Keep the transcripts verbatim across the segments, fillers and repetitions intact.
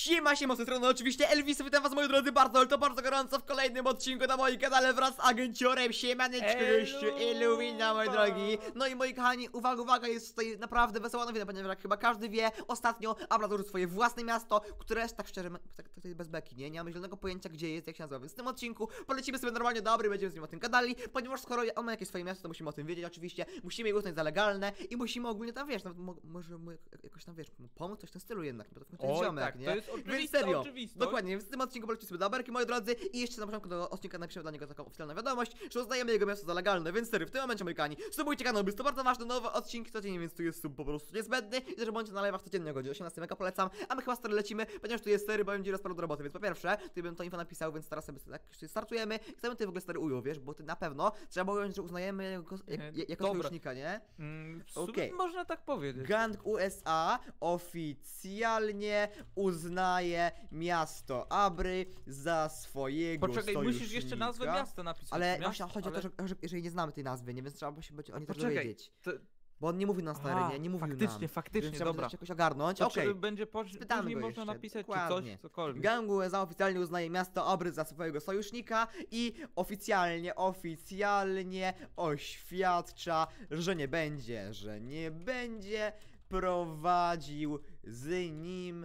Siema, siema, z tej strony oczywiście Elvis, witam was moi drodzy bardzo, ale to bardzo gorąco w kolejnym odcinku na moim kanale wraz z agenciorem. Siemaneczko, gościu, Illumina, moi drogi. No i moi kochani, uwaga, uwaga, jest tutaj naprawdę wesoła nowina, ponieważ jak chyba każdy wie, ostatnio Abra założył swoje własne miasto, które jest tak szczerze, tak, tak bez beki, nie? Nie mamy zielonego pojęcia gdzie jest, jak się nazywa, więc w tym odcinku polecimy sobie normalnie dobry, będziemy z nim o tym gadali, ponieważ skoro on ma jakieś swoje miasto, to musimy o tym wiedzieć oczywiście, musimy je uznać za legalne i musimy ogólnie tam, wiesz, no, może mu jakoś tam, wiesz, pomóc, coś w tym stylu jednak, bo to w końcu jest ziomek, tak, nie? to jest Więc serio, oczywistość. dokładnie, więc w tym odcinku polećcie sobie do Aberki, moi drodzy, i jeszcze na początku do odcinka napiszemy dla niego taką oficjalną wiadomość, że uznajemy jego miasto za legalne, więc serio, w tym momencie Amerykanie, subujcie kanał, bo jest to bardzo ważne, nowe odcinki codziennie, więc tu jest sub po prostu niezbędny i też bądźcie na live'ach codziennie o godzinie osiemnastej, mega polecam, a my chyba stary lecimy, ponieważ tu jest sery, bo będzie rozparu do roboty, więc po pierwsze, tutaj bym to info napisał, więc teraz sobie tak startujemy, chcemy tutaj w ogóle stary ujął, wiesz, bo ty na pewno trzeba było ująć, że uznajemy go jak, jako sojusznika, nie? Mm, Okej. okay. Można tak powiedzieć. Gang U S A oficjalnie uznaje miasto Abry za swojego Poczekaj, sojusznika. musisz jeszcze nazwę miasta napisać. Ale Miast, właśnie chodzi ale... o to, że, że jeżeli nie znamy tej nazwy, nie, więc trzeba by się być o niej też Poczekaj, dowiedzieć. to... Bo on nie mówił nam stary, nie, nie mówił faktycznie, nam. faktycznie, więc trzeba dobra. to jakoś ogarnąć, To okej. okay. będzie po... Spytamy później go można jeszcze, napisać dokładnie. czy coś, cokolwiek. Gang U S A oficjalnie uznaje miasto Abry za swojego sojusznika i oficjalnie, oficjalnie oświadcza, że nie będzie, że nie będzie prowadził z nim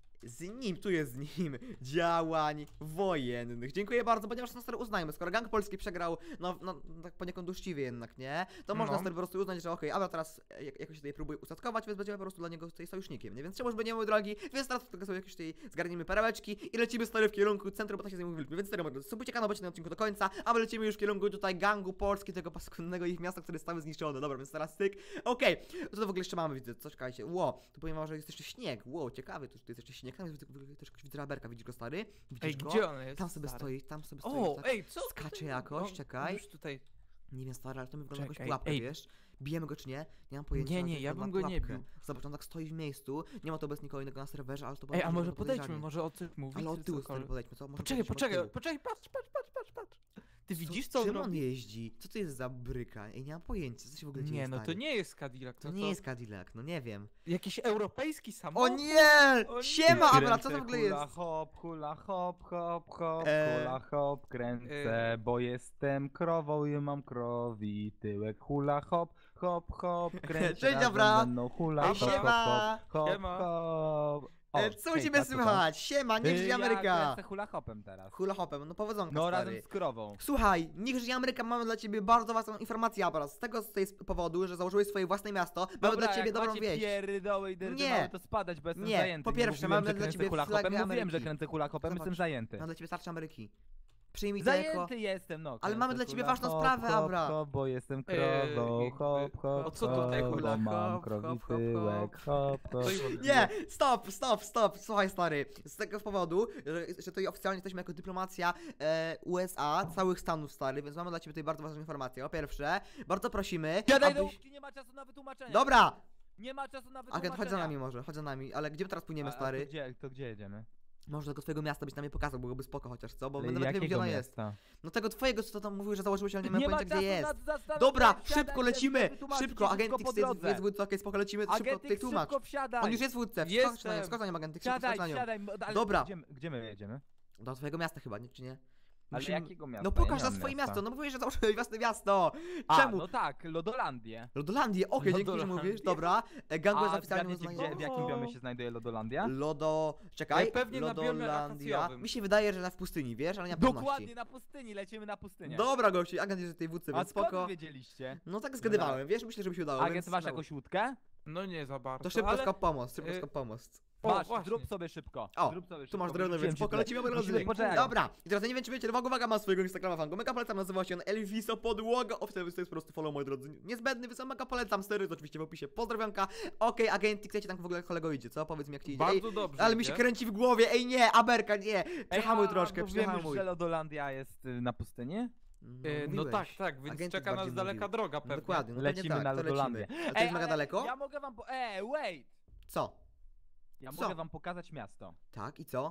Z nim, tu jest z nim działań wojennych. Dziękuję bardzo, ponieważ no stary uznajmy, skoro gang polski przegrał, no, no tak poniekąd uczciwie jednak, nie? To można No. stary po prostu uznać, że okej, okay, Abra teraz jak, jakoś tutaj próbuje ustatkować, więc będziemy po prostu dla niego tutaj sojusznikiem, nie? Więc czemuż będziemy, mój drogi, więc teraz tylko sobie jakieś tutaj zgarniemy perełeczki i lecimy stary w kierunku centrum, bo tak się z nim mówiliśmy, więc stary, moi drodzy, subujcie kanał, bądźcie na odcinku do końca, a my lecimy już w kierunku tutaj gangu Polski, tego paskudnego ich miasta, które jest całe zniszczone. Dobra, więc teraz styk. Okej, okay. Co to w ogóle jeszcze mamy, widzę, co czekajcie, ło, tu powiem wam, że jest jeszcze śnieg, ło, ciekawy, tu, tu jest jeszcze śnieg, tam jest w ogóle też widzę Aberka, widzisz go stary? Widzisz Ej, go? gdzie on jest? Tam sobie stary? stoi, tam sobie stoi. O, tak ej, co? skacze jakoś, no, czekaj. Już tutaj... Nie wiem stary, ale to mi wygląda jakąś Czekaj, pułapkę, ej. wiesz? Bijemy go czy nie? Nie mam pojęcia. Nie, ale nie, to ja wygląda bym go nie pułapkę. bił. Zobacz, on tak stoi w miejscu, nie ma to bez nikogo innego na serwerze, ale to Ej, a bardzo może podejrzanie. podejdźmy, może o tym mówić, Ale od czy tyłu stary cokolwiek. podejdźmy, co? Może Poczekaj, podejdźmy od poczekaj, tyłu. poczekaj, patrz, patrz, patrz, patrz, patrz. Ty widzisz co on czym on robi? jeździ? Co to jest za bryka? Ej, nie mam pojęcia, co się w ogóle dzieje, Nie, no to stary? nie jest Cadillac. To nie jest Cadillac, no nie wiem. Jakiś europejski O samochód? nie! O nie! Siema, Abra, co to w ogóle Hula jest? hop, hula hop, hop, hop, Eee. hula hop, kręcę, Eee. bo jestem krową i mam krowi tyłek, hula hop, hop, hop, kręcę, Cześć, razem dobra. ze mną, hula Ej, hop, hop, siema. hop, hop, Siema. hop. O, E, co u hej, ciebie co tam? słychać? Siema, niech Yy, żyje Ja Ameryka! kręcę hula hopem teraz. Hula hopem, no powodzonka, No stary. razem z krową. Słuchaj, niech żyje Ameryka, mamy dla ciebie bardzo ważną informację, Abra. Z tego z tej powodu, że założyłeś swoje własne miasto, mamy dla ciebie jak dobrą macie wieść. pierdoły i Nie. dyrdymały, to spadać, bo jestem Nie, zajęty. po Nie pierwsze, mówiłem, mamy że dla kręcę ciebie hula hopem, flagę mówiłem, że Ameryki. kręcę hula hopem, Zobacz. jestem zajęty. Mamy dla ciebie tarczę Ameryki. Przyjmij to Zajęty jako... jestem, no. Ale kręcę mamy dla ciebie hula ważną hop, sprawę, hop, Abra. Hop, bo jestem Eee, krową, jakby- hop, hop, o co tutaj hop, hula bo mam hop, krowi hop, hop, tyłek, hop, hop. To i- Nie, stop, stop, stop, słuchaj stary. Z tego powodu, że, że tutaj oficjalnie jesteśmy jako dyplomacja e, U S A, całych Stanów, stary, więc mamy dla ciebie tutaj bardzo ważną informację. Po pierwsze, bardzo prosimy, Siadaj do abyś... łódki, nie ma czasu na wytłumaczenie. Dobra! Nie ma czasu na wytłumaczenie. Agent, chodź za nami może, chodź za nami, ale gdzie my teraz płyniemy, A, a stary? To gdzie, to gdzie jedziemy? Może do twojego miasta byś nam je pokazał, byłoby spoko chociaż, co? Bo my Ale nawet nie wiemy, gdzie jakiego ono jest. miasta? No tego twojego, co tam mówił, że założyłeś, ale nie Nie mamy ma pojęcia, czasu gdzie jest. na zastanowienie, Dobra, siadaj, szybko chcę lecimy! wytłumaczyć Szybko, ci agent wszystko X po jest, drodze. jest wódz, okej, spoko, lecimy, szybko Agent tutaj X, tłumacz. szybko wsiadaj. On już jest wódce, Jestem. skocz na nią, skocz na nią, agent X, szybko Siadaj, skocz na nią. siadaj, ale Dobra. Gdzie, gdzie my jedziemy? Do twojego miasta chyba, nie, czy nie? Ale Musimy- jakiego miasta? No Ja pokaż nie na mam swoje miasta. miasto, no mówisz, że założyłeś własne miasto! A, Czemu? no tak, Lodolandię. Lodolandię, okej, dzięki, że Lodolandię. mówisz, dobra. E, Gangu jest A oficjalnie zgadniecie, uznaje... gdzie, w jakim biomie się znajduje Lodolandia? Lodo... czekaj, E, pewnie na biomie Lodolandia... akacjowym. Mi się wydaje, że na w pustyni, wiesz, ale nie mam pewności. Dokładnie, na pustyni, lecimy na pustynię. Dobra, gości, agent jest w tej wódce, A więc skąd spoko. wy wiedzieliście? No tak zgadywałem, wiesz, myślę, że mi się udało, Agent, więc... masz no. jakąś łódkę? No nie za bardzo, To szybko ale... skop pomost, szybko e, skop pomost. O, Masz, właśnie. zrób sobie szybko. O, zrób sobie tu masz szybko, drewno, wyrzuciłem więc ci spoko, tyle. lecimy, moi drodzy. Musimy poczekać. Dobra, i teraz nie wiem, czy wiecie, uwaga, uwaga, ma swojego Instagrama fango. Mega polecam, nazywa się on Elviso Podłoga. Oficjalnie to jest po prostu follow, moi drodzy. Niezbędny, więc mega polecam, stery, to oczywiście w opisie. Pozdrowionka. Okej, agent, chcecie tam w ogóle kolego idzie, co? Powiedz mi, jak ci idzie. Bardzo dobrze ale mi idzie. się kręci w głowie, ej nie, Aberka, nie. Przehamuj a, troszkę, bo wiem już, przehamuj. że Lodolandia jest y, na pustyni? No, E, no mówiłeś. tak, tak, więc Agent czeka nas bardziej daleka mówił. droga No pewnie. dokładnie, no Lecimy pewnie tak, na to Lodolandię. lecimy. A to jest mega ale daleko? Ja mogę wam po... Ej, wait! Co? Ja Co? mogę wam pokazać miasto. Tak, i co?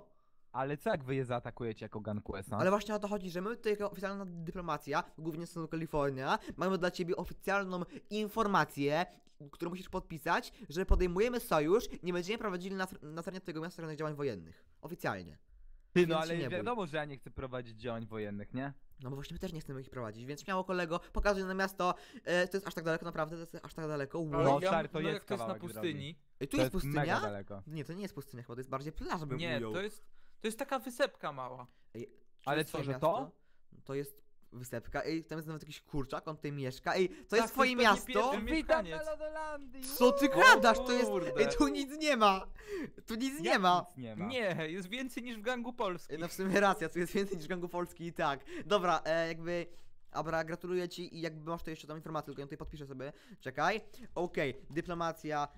Ale co jak wy je zaatakujecie jako Gun Quest? Ale właśnie o to chodzi, że my tutaj jako oficjalna dyplomacja, głównie z stanu Kalifornia, mamy dla ciebie oficjalną informację, którą musisz podpisać, że podejmujemy sojusz i nie będziemy prowadzili na, na terenie twojego miasta żadnych działań wojennych. Oficjalnie. Ty, Więc no się ale nie bój. wiadomo, że ja nie chcę prowadzić działań wojennych, nie? No bo właśnie my też nie chcemy ich prowadzić, więc śmiało kolego, pokazuj na miasto, e, to jest aż tak daleko, naprawdę, to jest aż tak daleko, wow. No, ja, stary, to no jest jak to jest na kawałek pustyni? Ej, tu To jest jest mega pustynia? daleko. Nie, to nie jest pustynia chyba, to jest bardziej plaża, bym Nie, ujął. to jest, to jest taka wysepka mała. Ej, czy Ale jest co, twoje że miasto? to? To jest wysepka, ej, tam jest nawet jakiś kurczak, on tutaj mieszka, ej, to Tak, jest twoje pewnie miasto? pierwszy Witam mieszkaniec. na Lodolandii! Co ty Uuu! gadasz? To jest, kurde. ej, tu nic nie ma, tu nic nie Jak ma. Nic nie ma. Nie, jest więcej niż w gangu polskim. Ej, no w sumie racja, tu jest więcej niż gangu Polski i tak. Dobra, e, jakby... Abra, gratuluję ci i jakby masz tu jeszcze tam informację, tylko ja tutaj podpiszę sobie. Czekaj. Okej, dyplomacja,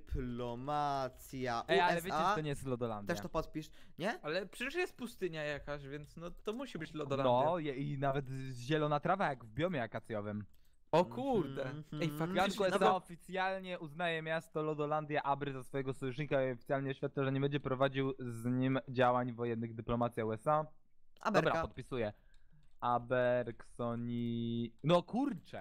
dyplomacja, Ej, ale U S wiecie, że A. to nie jest Lodolandia. Też to podpisz, nie? Ale przecież jest pustynia jakaś, więc no to musi być Lodolandia. No je- i nawet zielona trawa jak w biomie akacjowym. O kurde. Mhm. Ej, Gun faktycznie. Quest Dobra. oficjalnie uznaje miasto Lodolandia Abry za swojego sojusznika i oficjalnie oświadcza, że nie będzie prowadził z nim działań wojennych dyplomacja U S A. Dobra, Aberka. podpisuję. Aberxoni... No kurczę!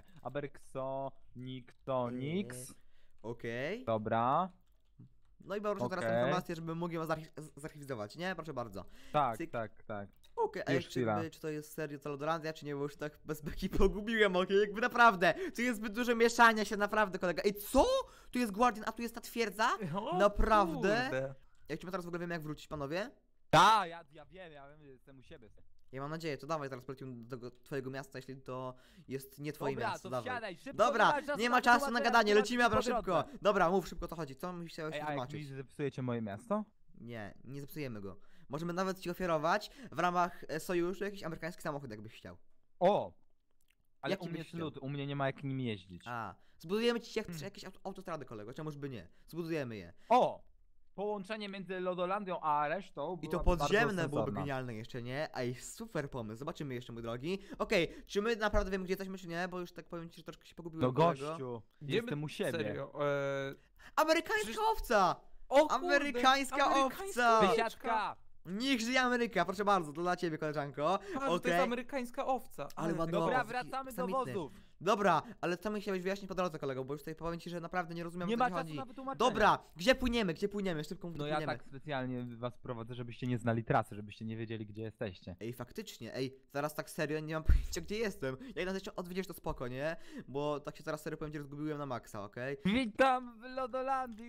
Aberxonictonix. Okej. Dobra. No i proszę teraz Okej. informację, żeby mógł ją zarchi- z- zarchiwizować, nie? Proszę bardzo. Tak, Cyk. tak, tak. Okej, a Już jak czy, chwila. jakby, czy to jest serio to Lodolandia, czy nie, bo już tak bez beki pogubiłem, okej? Jakby naprawdę, tu jest zbyt dużo mieszania się, naprawdę, kolega. Ej, co? Tu jest Guardian, a tu jest ta twierdza? O, Naprawdę? kurde. Jak czy my teraz w ogóle wiemy, jak wrócić, panowie? Tak, ja, ja wiem, ja wiem, że jestem u siebie. Ja mam nadzieję, to dawaj, zaraz polecimy do tego twojego miasta, jeśli to jest nie twoje Dobra, miasto, to dawaj. wsiadaj, szybko. Dobra, nie ma nie ma czasu na tłumaczenia, gadanie, tłumaczenia lecimy, Abra, po drodze. szybko. Dobra, mów szybko, o co chodzi, co mi chciałeś Ej, a jak wytłumaczyć? mi zepsujecie moje miasto? Nie, nie zepsujemy go. Możemy nawet ci ofiarować w ramach e, sojuszu jakiś amerykański samochód, jakbyś chciał. O! Ale Jaki u mnie byś jest chciał? lód, u mnie nie ma jak nim jeździć. A, zbudujemy ci jak, Hmm. jakieś auto, autostrady, kolego, czemuż by nie? Zbudujemy je. O! Połączenie między Lodolandią a resztą I to byłoby podziemne bardzo byłoby sensowne. genialne jeszcze, nie? Ej, super pomysł, zobaczymy jeszcze, mój drogi. Okej, czy my naprawdę wiemy, gdzie jesteśmy, czy nie? Bo już tak powiem ci, że troszkę się pogubiłem, No kolego. gościu, Gdzie jestem my- u siebie. Serio. E... Amerykańska Przecież- owca! O kurde, Amerykańska owca! Wysiadka! Niech żyje Ameryka, proszę bardzo, to dla ciebie, koleżanko. Patrz, to Okej. jest amerykańska owca. Ale ładna Dobra, owca. wracamy do Samitny. wozów. Dobra, ale co mi chciałeś wyjaśnić po drodze, kolego, bo już tutaj powiem ci, że naprawdę nie rozumiem, Nie o co ma ci czasu chodzi. na wytłumaczenie. Dobra, gdzie płyniemy, gdzie płyniemy? Szybko mów, No gdzie ja płyniemy. tak specjalnie was prowadzę, żebyście nie znali trasy, żebyście nie wiedzieli, gdzie jesteście. Ej, faktycznie, ej, zaraz tak serio nie mam pojęcia, gdzie jestem. Jak nas jeszcze odwiedziesz, to spoko, nie? Bo tak się teraz serio powiem ci, że zgubiłem na maksa, okej? Witam w Lodolandii!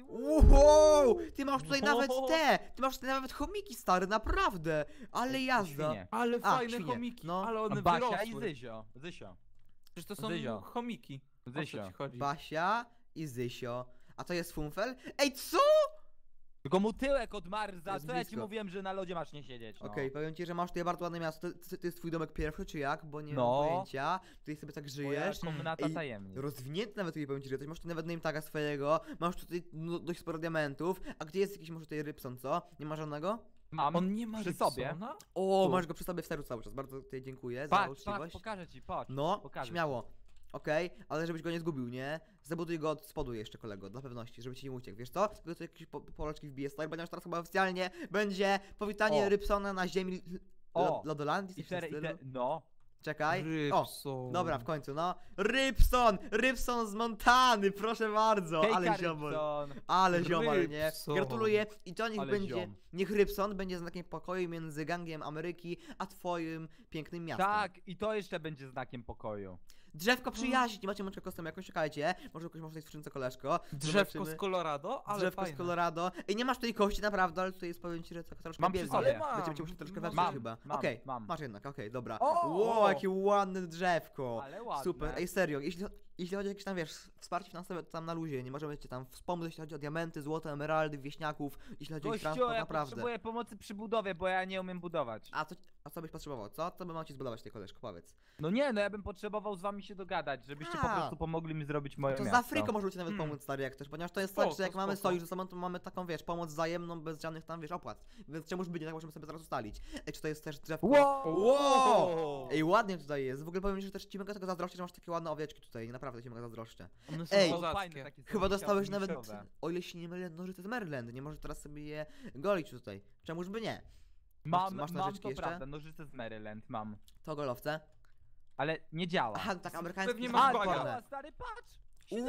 Wow! Ty masz tutaj nawet Wow. te! Ty masz tutaj nawet chomiki, stary, naprawdę! Ale jazda! Świnie. Ale A, fajne świnie, chomiki, no. ale A one Basia i wyrosły. Zysio. Zysio. Przecież to są Zyzio. chomiki. O co Zysio. ci chodzi? Basia i Zysio. A to jest Funfel? Ej, co? Tylko mu tyłek odmarza, Jest co ja ci blisko. mówiłem, że na lodzie masz nie siedzieć, no. Okej, powiem ci, że masz tutaj bardzo ładne miasto. To, to, to jest twój domek pierwszy, czy jak? Bo nie No. mam pojęcia. Tutaj sobie tak Moja żyjesz. komnata Ej, tajemnic. Rozwinięty nawet tutaj powiem ci, że coś. Masz tu nawet name taga swojego. Masz tutaj no, dość sporo diamentów. A gdzie jest jakiś może tutaj Rybson, co? Nie ma żadnego? Mam On nie ma przy sobie. Rybsona? O, Tu. masz go przy sobie w seru cały czas. Bardzo tutaj dziękuję za Patrz, patrz, uczciwość. pokażę ci, patrz. No, pokażę śmiało. Okej, ale żebyś go nie zgubił, nie? Zabuduj go od spodu jeszcze, kolego, dla pewności, żeby ci nie uciekł, wiesz co? Tylko tu jakieś po polaczki wbije stary, ponieważ teraz chyba oficjalnie będzie powitanie O. Rybsona na ziemi O. Lo Lodolandii, I coś w tym te, i stylu. te, no. Czekaj. O, Rybson. dobra, w końcu, no. Rybson! Rybson z Montany, proszę bardzo! Hejka, Ale ziomol. Rybson. Ale ziomal, nie? Rybson. Gratuluję i to niech Ale będzie, ziom. niech Rybson będzie znakiem pokoju między gangiem Ameryki, a twoim pięknym miastem. Tak, i to jeszcze będzie znakiem pokoju. Drzewko przyjaźni, nie macie mączkę kostem jakąś, czekajcie. Może jakoś masz tutaj w skrzynce, koleżko. Drzewko Zobaczymy. z Colorado, ale Drzewko fajne. z Colorado. Ej, nie masz tej kości naprawdę, ale tutaj jest, powiem ci, że tak troszkę Mam przy biednie. sobie. Ale mam. Będziecie musieli troszkę Mam. wewnątrz chyba. mam, Okej, mam. masz jednak, okej, dobra. O! Wow, jakie ładne drzewko. Ale ładne. Super, ej serio, jeśli, jeśli chodzi o jakieś tam, wiesz, wsparcie finansowe, to tam na luzie, nie możemy cię tam wspomóc, jeśli chodzi o diamenty, złoto, emeraldy, wieśniaków, jeśli chodzi o ich Gościu, transport, ja naprawdę. potrzebuję pomocy przy budowie, bo ja nie umiem budować. A co, a co byś potrzebował, co? Co by mam ci zbudować, tej koleżko, powiedz. No nie, no ja bym potrzebował z wami się dogadać, żebyście po A. prostu pomogli mi zrobić moje To z miasto. Afryką możemy ci nawet Hmm. pomóc, stary, jak też, ponieważ to jest Spoko, tak, że jak mamy spoko. sojusz ze sobą, to mamy taką, wiesz, pomoc wzajemną, bez żadnych tam, wiesz, opłat. Więc czemuż by nie, tak możemy sobie zaraz ustalić. Ej, czy to jest też drzewko? Wow! Wow! Ej, ładnie tutaj jest. W ogóle powiem ci, że też ci mogę tego zazdrościć, że masz takie ładne owieczki tutaj. Naprawdę ci mogę zazdroszczę. One są Ej, kozackie. fajne takie są, Chyba dostałeś misiowe. nawet, o ile się nie mylę, nożyce z Maryland. Nie może teraz sobie je golić tutaj. Czemuż by nie? Mam, masz mam nożyczki to jeszcze? prawda, nożyce z Maryland mam. To golowce. Ale nie działa. Aha, tak amerykańskie. Pewnie są masz A, baga. odporne. działa, stary, patrz!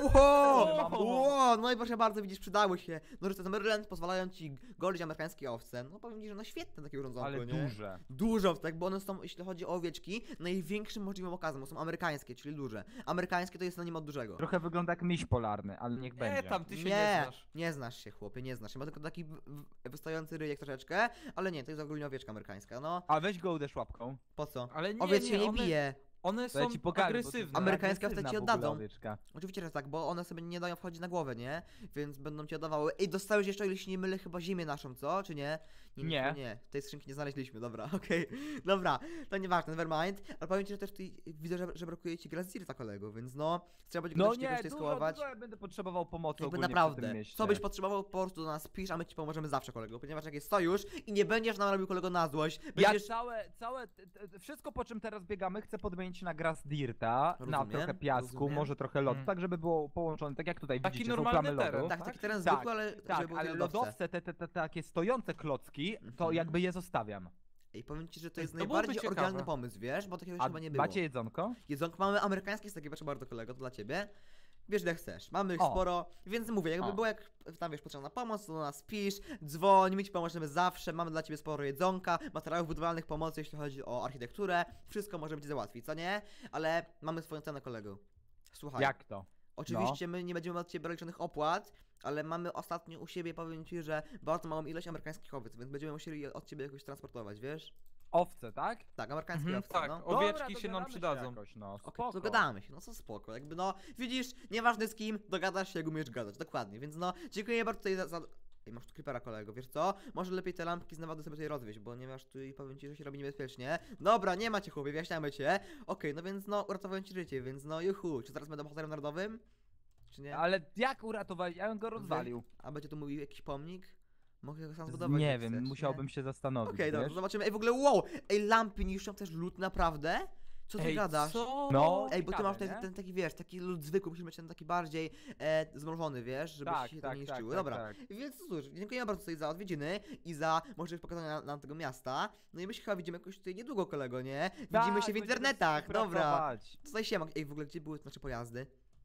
Ło! Mam. Ło! No i proszę bardzo, widzisz, przydały się. Nożyce z Maryland pozwalają ci golić amerykańskie owce. No powiem ci, że no świetne takie urządzonko, Ale nie? duże. Dużo, tak, bo one są, jeśli chodzi o owieczki, największym możliwym okazem, bo są amerykańskie, czyli duże. Amerykańskie to jest synonim od dużego. Trochę wygląda jak miś polarny, ale niech będzie. E, tam ty się nie, nie, znasz. nie znasz się, chłopie, nie znasz się. Ma tylko taki w- w- wystający ryjek troszeczkę, ale nie, to jest ogólnie owieczka amerykańska, no. A weź go uderz łapką. Po co? Ale nie, Owiec nie, się nie one, bije. one To ja są ci pokażę, bo to jest agresywne. Amerykańska agresywna wtedy ci w ogóle oddadzą. owieczka. Oczywiście, że tak, bo one sobie nie dają wchodzić na głowę, nie? Więc będą ci oddawały. Ej, dostałeś jeszcze, o ile się nie mylę, chyba ziemię naszą, co? Czy nie? Nie. Nie, tej skrzynki nie znaleźliśmy, dobra, okej. Dobra, to nieważne, nevermind. Ale powiem ci, że też tutaj widzę, że, że brakuje ci Grazirta, kolego, więc no, trzeba będzie go No też czegoś nie, tutaj dużo, skołować. dużo ja będę potrzebował pomocy Jakby ogólnie przy naprawdę, tym mieście. co byś potrzebował, po prostu do nas pisz, a my ci pomożemy zawsze, kolego, ponieważ jak jest sojusz i nie będziesz nam robił, kolego, na złość, Ja będziesz... całe, całe, t- t- wszystko po czym teraz biegamy chcę podmienić na Grass Dirta, na Rozumiem, trochę piasku, rozumiem. może trochę lodu, Mm. tak żeby było połączone, tak jak tutaj Taki widzicie, są normalny plamy teren, lodu. Tak, tak? taki teren Tak, zwykły, ale żeby Tak, były ale lodowce. lodowce, te, te, te takie stojące klocki, to Mhm. jakby je zostawiam. I powiem ci, że to Ej, jest to byłoby najbardziej ciekawe. oryginalny pomysł, wiesz, bo takiego A chyba nie było. macie jedzonko? Jedzonko mamy amerykańskie, jest takie proszę bardzo, kolego, to dla ciebie. Wiesz, ile chcesz. Mamy ich O. sporo, więc mówię, jakby O. było jak tam wiesz, potrzebna pomoc, to do nas pisz, dzwoń, my ci pomożemy zawsze, mamy dla ciebie sporo jedzonka, materiałów budowlanych, pomocy, jeśli chodzi o architekturę, wszystko możemy ci załatwić, co nie? Ale mamy swoją cenę, kolego. Słuchaj, Jak to? oczywiście my nie będziemy od ciebie brać żadnych opłat, ale mamy ostatnio u siebie, powiem ci, że bardzo małą ilość amerykańskich owiec, więc będziemy musieli je od ciebie jakoś transportować, wiesz? Owce, tak? Tak, amerykańskie Mhm, owce, tak, no. o- Owieczki Dobra, się nam dogadamy przydadzą. Jakoś, no, Okej, spoko. to dogadamy się, no co spoko, jakby no, widzisz, nieważne z kim, dogadasz się, jak umiesz gadać, dokładnie, więc no, dziękuję bardzo tutaj za... za... Ej, masz tu creepera, kolego, wiesz co? Może lepiej te lampki z nawadu sobie tutaj rozwieźć, bo ponieważ tu i powiem ci, że się robi niebezpiecznie. Dobra, nie macie chłopie, wyjaśniamy cię. Okej, no więc no, uratowałem ci życie, więc no, juhu, czy zaraz będę bohaterem narodowym? Czy nie? Ale jak uratować? Ja bym go rozwalił. A będzie tu mówił jakiś pomnik? Mogę go sam zbudować, Nie jak wiem, chcesz, musiałbym nie? się zastanowić, Okej, dobra, wiesz? zobaczymy. Ej, w ogóle wow! Ej, lampy niszczą też lód, naprawdę? Co ty Ej, gadasz? co? No. Ej, bo ty ciekawe, masz ten, nie? ten taki, wiesz, taki lód zwykły, musimy mieć ten taki bardziej e, zmrożony, wiesz, żeby Tak, się tak, to nie tak, niszczyły. tak, Dobra, tak. więc cóż, dziękuję bardzo tutaj za odwiedziny i za możliwość pokazania nam tego miasta. No i my się chyba widzimy jakoś tutaj niedługo, kolego, nie? Widzimy Tak, się w będziemy internetach, dobra. współpracować. Tutaj siema. Ej, w ogóle gdzie były nasze pojazdy?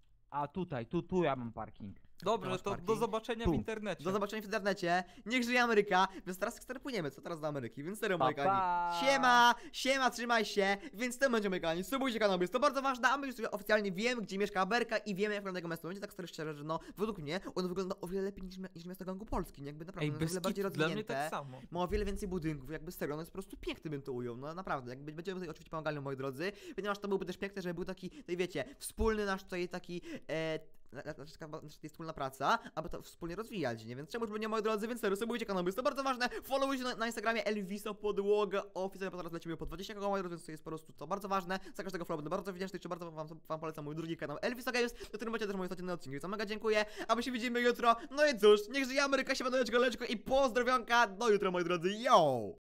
A tutaj, tu, tu ja mam parking. Dobrze, Masz to parking? do zobaczenia Tu. w internecie. Do zobaczenia w internecie. Niech żyje Ameryka. Więc teraz stary płyniemy. Co teraz do Ameryki? Więc serio, moi Pa, kochani. pa. Siema, siema, trzymaj się. Więc to będzie, moi kochani. Subujcie kanał, jest to bardzo ważne. A my już sobie oficjalnie wiemy, gdzie mieszka Aberka i wiemy, jak wygląda jego miasto. Będzie tak stary szczerze, że no, według mnie ono wygląda o wiele lepiej niż, niż miasto gangu Polski. Nie? Jakby naprawdę Ej, ono jest o bez wiele bardziej kitu, dla mnie rozwinięte. tak samo. Ma o wiele więcej budynków, jakby serio, no jest po prostu piękny, bym to ujął, no naprawdę, jakby będziemy tutaj oczywiście pomagali, moi drodzy, ponieważ to byłby też piękne, żeby był taki, tutaj wiecie, wspólny nasz tutaj taki, e, znaczy taka nasza tutaj wspólna praca, aby to wspólnie rozwijać, nie? Więc czemu by nie, moi drodzy, więc serio, subujcie kanał, bo jest to bardzo ważne, followujcie na, na Instagramie Elvisa Podłoga, oficjalnie po teraz lecimy po dwadzieścia koła, moi drodzy, więc to jest po prostu to bardzo ważne, za każdego follow będę bardzo wdzięczny, czy bardzo wam, wam polecam mój drugi kanał Elvisa Games, do którym macie też moje codzienne odcinki, więc mega dziękuję, a my się widzimy jutro, no i cóż, niech żyje Ameryka, się będę goleczko i pozdrowionka, do jutra, moi drodzy, yo!